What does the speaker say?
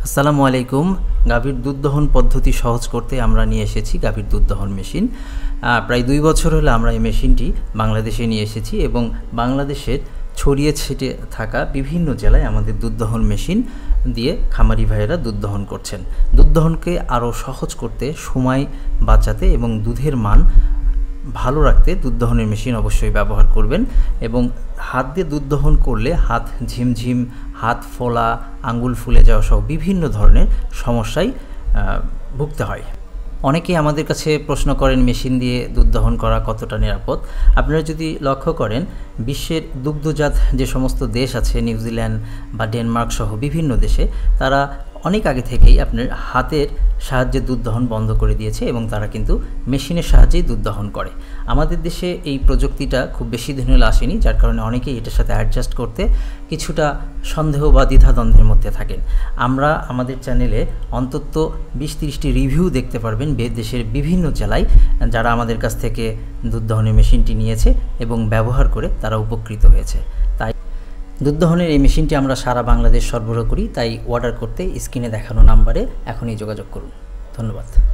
আসসালামু আলাইকুম। গাভীর দুধ দহন পদ্ধতি সহজ করতে আমরা নিয়ে এসেছি গাভীর দুধ দহন মেশিন। প্রায় 2 বছর হলো আমরা এই মেশিনটি বাংলাদেশে নিয়ে এসেছি এবং বাংলাদেশের ছড়িয়ে ছিটে থাকা বিভিন্ন জেলায় আমাদের দুধ দহন মেশিন দিয়ে খামারি ভাইয়েরা দুধ দহন করছেন। দুধ দহনকে আরও সহজ করতে, সময় বাঁচাতে এবং দুধের মান ভালো রাখতে দুধ দহনের মেশিন অবশ্যই ব্যবহার করবেন। এবং হাত দিয়ে দুধ দহন করলে হাত ঝিমঝিম, হাত ফোলা, আঙ্গুল ফুলে যাওয়া সহ বিভিন্ন ধরনের সমস্যায় ভুগতে হয়। অনেকেই আমাদের কাছে প্রশ্ন করেন মেশিন দিয়ে দুধ দহন করা কতটা নিরাপদ। আপনারা যদি লক্ষ্য করেন, বিশ্বের দুগ্ধজাত যে সমস্ত দেশ আছে, নিউজিল্যান্ড বা ডেনমার্ক সহ বিভিন্ন দেশে, তারা অনেক আগে থেকেই আপনার হাতের সাহায্যে দুধ দহন বন্ধ করে দিয়েছে এবং তারা কিন্তু মেশিনের সাহায্যেই দুধ দহন করে। আমাদের দেশে এই প্রযুক্তিটা খুব বেশি দিন হলো আসেনি, যার কারণে অনেকেই এটার সাথে অ্যাডজাস্ট করতে কিছুটা সন্দেহ বা দ্বিধাদ্বন্দ্বের মধ্যে থাকেন। আমরা আমাদের চ্যানেলে অন্তত 20-30টি রিভিউ দেখতে পারবেন দেশের বিভিন্ন জেলায়, যারা আমাদের কাছ থেকে দুধ দহনের মেশিনটি নিয়েছে এবং ব্যবহার করে তারা উপকৃত হয়েছে। তাই দুধ দহনের এই মেশিনটি আমরা সারা বাংলাদেশ সরবরাহ করি। তাই অর্ডার করতে স্ক্রিনে দেখানো নাম্বারে এখনই যোগাযোগ করুন। ধন্যবাদ।